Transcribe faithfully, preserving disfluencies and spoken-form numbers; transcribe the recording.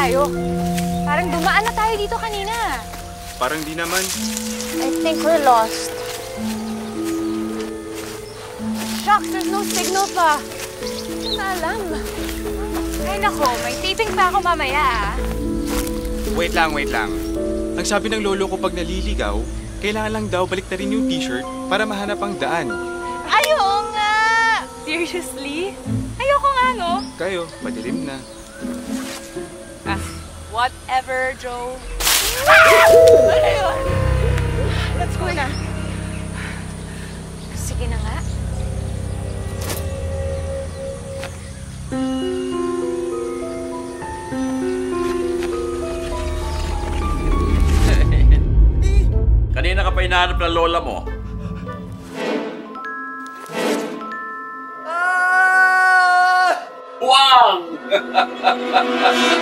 tayo? Parang dumaan na tayo dito kanina. Parang di naman. I think we're lost. Shucks, there's no signal pa. Hindi na alam. Ay nako, may taping pa ako mamaya ah. Wait lang, wait lang. Ang sabi ng lolo ko pag naliligaw, kailangan lang daw balik na rin yung t-shirt para mahanap ang daan. Ayaw nga! Seriously? Ayoko nga, no? Kayo, madilim na. Ah, whatever, Joe. Ano yun? Let's go na. Sige na nga. Kanina ka pa hinahanap ng lola mo. Ah! Wow!